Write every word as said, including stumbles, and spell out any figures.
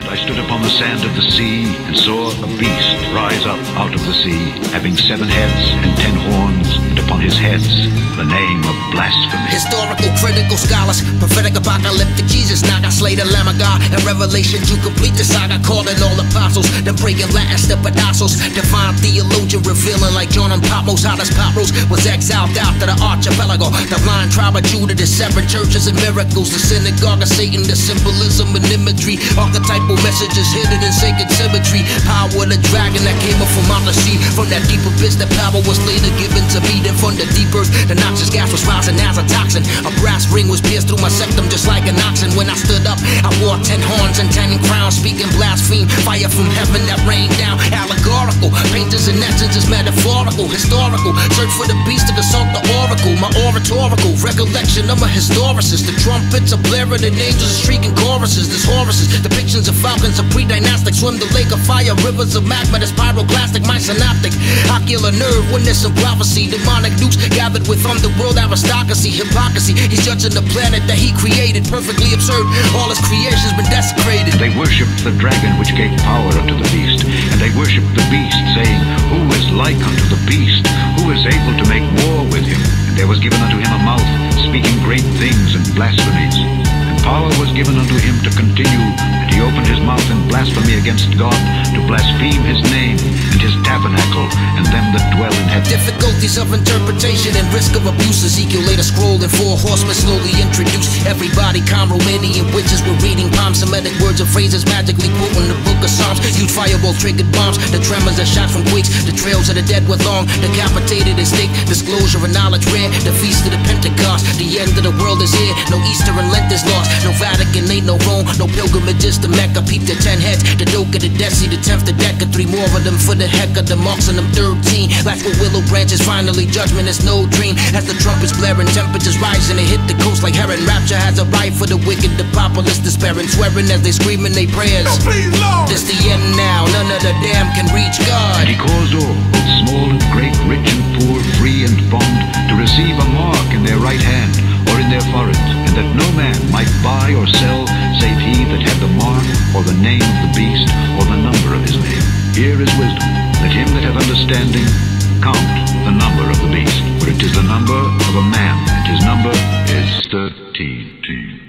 I stood upon the sand of the sea, and saw a beast rise up out of the sea, having seven heads and ten horns, and upon his heads the name of blasphemy. Historical, critical scholars, prophetic, apocalyptic Jesus, Naga, slay the Lamb of God, and Revelation to complete the saga, calling all apostles, then breaking Latin stepidossos, divine theologian revealing like John and Patmos, how this Patmos was exiled out to the archipelago, the blind tribe of Judah, the seven churches and miracles, the synagogue of Satan, the symbolism and imagery, archetypal messages hidden in sacred symmetry, power of the dragon that came up from out the sea, from that deep abyss that power was later given to me, then from the deep earth, the noxious gas was rising as a toxin, a brass ring was pierced through my septum just like an oxen. When I stood up, I wore ten horns and ten crowns, speaking blaspheme, fire from heaven that rained down, allegorical, painters and essences metaphorical, historical, search for the beast to consult the oracle, my oratorical recollection of my historicist, the trumpets are blaring and angels are shrieking choruses, there's Horuses, depictions of falcons, a pre-dynastic, swim the lake of fire, rivers of magma, that's pyroclastic, my synoptic, ocular nerve, witness and prophecy, demonic nukes gathered with underworld aristocracy, hypocrisy, he's judging the planet that he created, perfectly absurd, all his creation's been desecrated. And they worshipped the dragon which gave power unto the beast, and they worshipped the beast, saying, Who is like unto the beast? Who is able to make war with him? And there was given unto him a mouth, speaking great things and blasphemies. And power was given unto him to continue, and he opened his mouth in blasphemy against God, to blaspheme his name, and his tabernacle, and them that dwell in heaven. Difficulties of interpretation and risk of abuse. Ezekiel later scrolled and four horsemen slowly introduced. Everybody calm, Romanian witches were reading palms, Semitic words and phrases magically quoting the book of Psalms. Huge fireball triggered bombs, the tremors that shot from quakes. The trails of the dead were long, decapitated and staked. Disclosure of knowledge rare, the feast of the Pentecost. The end of the world is here, no Easter and Lent is lost. No Vatican, ain't no Rome, no pilgrimages to Mecca. Peep the ten heads, the Doke of the Dead Sea, the tenth, the Deca. Three more of them for the heck of the marks and them thirteen. Last with willow branches, finally judgment is no dream. As the trumpets blaring, temperatures rising, they hit the coast like heron. Rapture has arrived for the wicked, the populace despairing, swearing as they screaming their prayers. No, please, Lord. This the end now, none of the damn can reach God. And he caused all, both small and great, rich and poor, free and bond, to receive a mark in their right hand or in their foreheads, and that no man might buy or sell save he that had the mark or the name of the beast or the number of his name. Here is wisdom. Let him that hath understanding count the number of the beast, for it is the number of a man, and his number is thirteen.